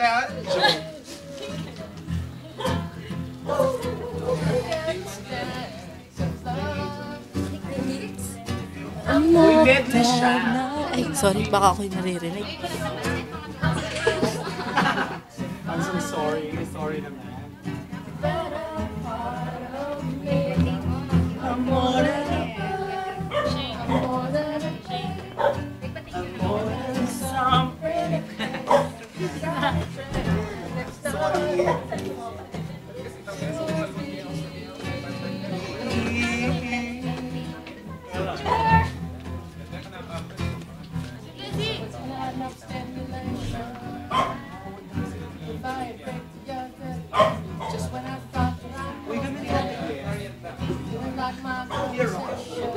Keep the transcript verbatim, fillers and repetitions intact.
kaya? Uy, medley siya. Ay, sorry, baka ako'y naririnig. I'm so sorry. Sorry naman. Uy, ganun natin. You're